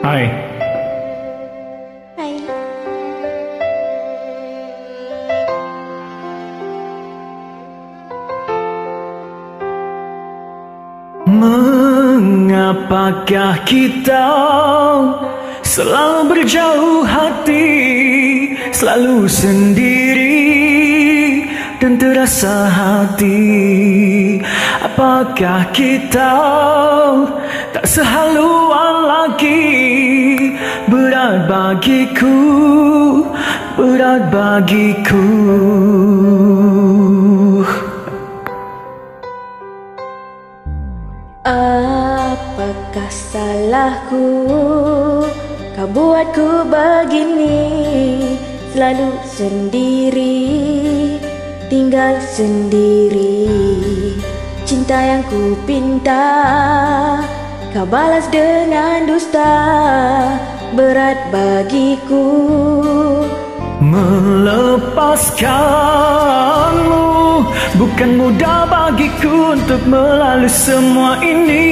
Hai. Hai. Mengapakah kita selalu berjauh hati, selalu sendiri dan terasa hati? Apakah kita tak sehaluan lagi? Berat bagiku, berat bagiku. Apakah salahku kau buatku begini, selalu sendiri, tinggal sendiri. Cinta yang ku pinta kau balas dengan dusta, berat bagiku melepaskanmu. Bukan mudah bagiku untuk melalui semua ini.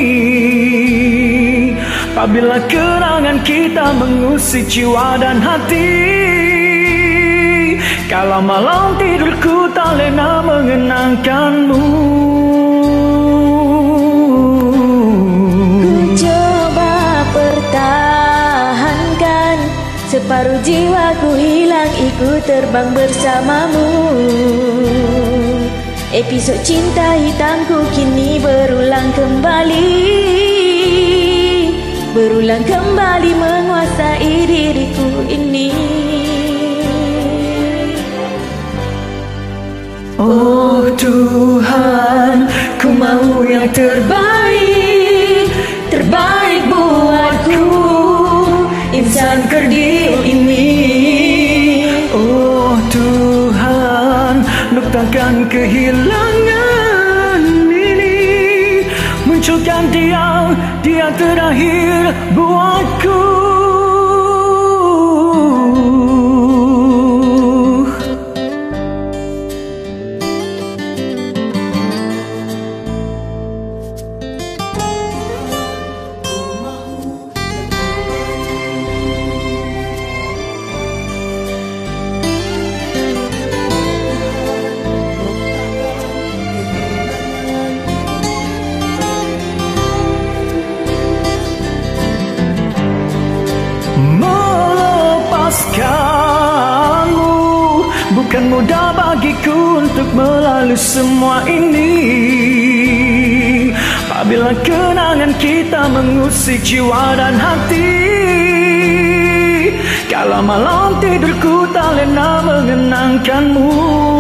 Apabila kenangan kita mengusik jiwa dan hati, kalau malam tidurku tak lena mengenangkanmu. Ku coba pertahankan, separuh jiwaku hilang ikut terbang bersamamu. Episod cinta hitamku kini berulang kembali, berulang kembali menguasai diriku ini. Oh Tuhan, ku mau yang terbaik, terbaik buatku, insan kerdil ini. Oh Tuhan, nuktakan kehilangan ini, munculkan dia terakhir buatku. Melepaskanmu bukan mudah bagiku untuk melalui semua ini. Apabila kenangan kita mengusik jiwa dan hati, kalau malam tidurku tak lena mengenangkanmu.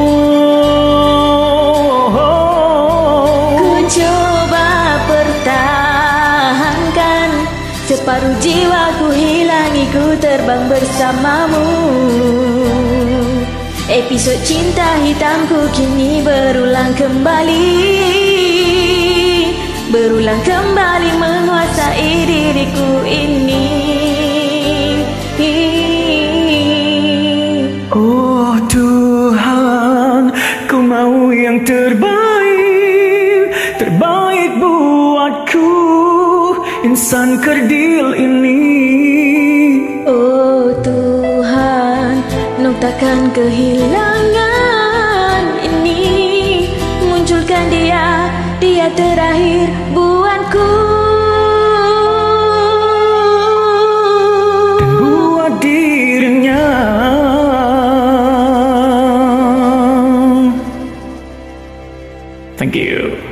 Ku coba pertahankan, separuh jiwaku hilang ikut terbang bersamamu. Episod cinta hitamku kini berulang kembali, berulang kembali menguasai diriku ini. Oh Tuhan, ku mau yang terbaik, terbaik buatku, insan kerdil ini. Oh Tuhan, nuktakan kehilangan ini, munculkan dia terakhir buatku. Dan buat dirinya. Thank you.